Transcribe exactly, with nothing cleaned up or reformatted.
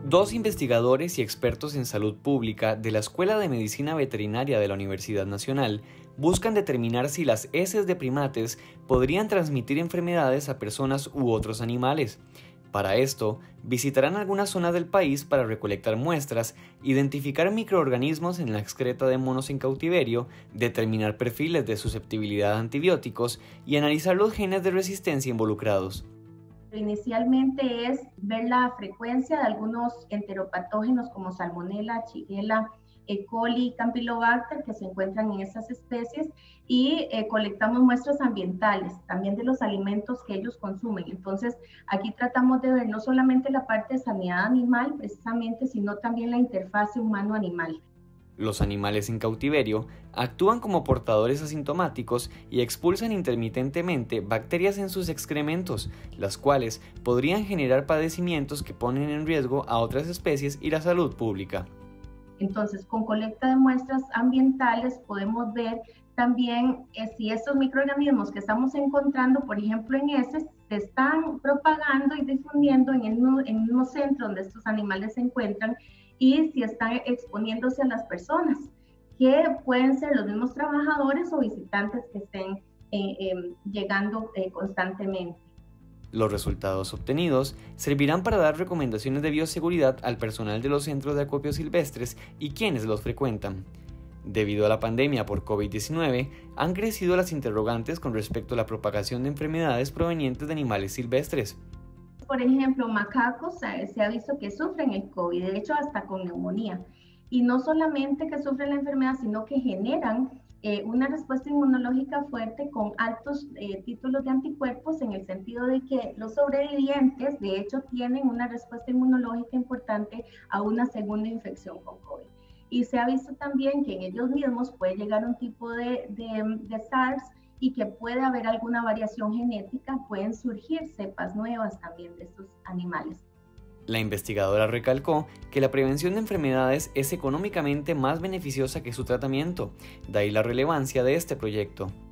Dos investigadores y expertos en salud pública de la Escuela de Medicina Veterinaria de la Universidad Nacional buscan determinar si las heces de primates podrían transmitir enfermedades a personas u otros animales. Para esto, visitarán algunas zonas del país para recolectar muestras, identificar microorganismos en la excreta de monos en cautiverio, determinar perfiles de susceptibilidad a antibióticos y analizar los genes de resistencia involucrados. Inicialmente es ver la frecuencia de algunos enteropatógenos como Salmonella, Shigella, E. coli, Campylobacter que se encuentran en estas especies y eh, colectamos muestras ambientales, también de los alimentos que ellos consumen. Entonces, aquí tratamos de ver no solamente la parte de sanidad animal, precisamente, sino también la interfase humano-animal. Los animales en cautiverio actúan como portadores asintomáticos y expulsan intermitentemente bacterias en sus excrementos, las cuales podrían generar padecimientos que ponen en riesgo a otras especies y la salud pública. Entonces, con colecta de muestras ambientales podemos ver también eh, si estos microorganismos que estamos encontrando, por ejemplo en heces, se están propagando y difundiendo en el, en el mismo centro donde estos animales se encuentran, y si están exponiéndose a las personas, que pueden ser los mismos trabajadores o visitantes que estén eh, eh, llegando eh, constantemente. Los resultados obtenidos servirán para dar recomendaciones de bioseguridad al personal de los centros de acopio silvestres y quienes los frecuentan. Debido a la pandemia por COVID diecinueve, han crecido las interrogantes con respecto a la propagación de enfermedades provenientes de animales silvestres. Por ejemplo, macacos se ha visto que sufren el COVID, de hecho hasta con neumonía. Y no solamente que sufren la enfermedad, sino que generan eh, una respuesta inmunológica fuerte con altos eh, títulos de anticuerpos, en el sentido de que los sobrevivientes, de hecho, tienen una respuesta inmunológica importante a una segunda infección con COVID. Y se ha visto también que en ellos mismos puede llegar un tipo de, de, de SARS, y que puede haber alguna variación genética, pueden surgir cepas nuevas también de estos animales. La investigadora recalcó que la prevención de enfermedades es económicamente más beneficiosa que su tratamiento, de ahí la relevancia de este proyecto.